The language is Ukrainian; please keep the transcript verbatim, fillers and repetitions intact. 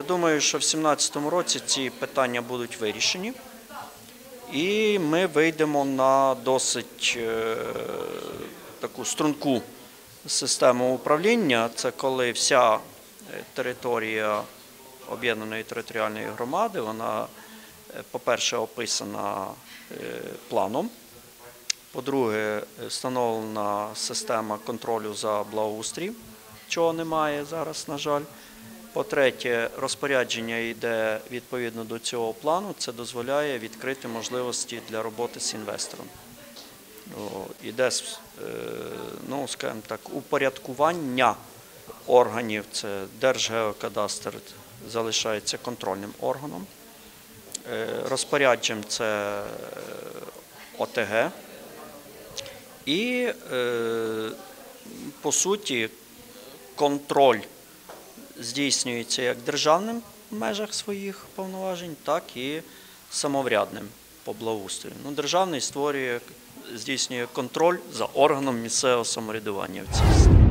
думаю, що в дві тисячі сімнадцятому році ці питання будуть вирішені. І ми вийдемо на досить е, таку струнку систему управління. Це коли вся територія об'єднаної територіальної громади, вона, по-перше, описана е, планом. По-друге, встановлена система контролю за благоустрій, чого немає зараз, на жаль. По-третє, розпорядження йде відповідно до цього плану, це дозволяє відкрити можливості для роботи з інвестором. Йде, ну, скажімо так, упорядкування органів, це Держгеокадастр залишається контрольним органом, розпорядженням це О Те Ге. І, по суті, контроль здійснюється як державним в межах своїх повноважень, так і самоврядним по благоустрою. Ну, державний створює, здійснює контроль за органом місцевого самоврядування в цій системі.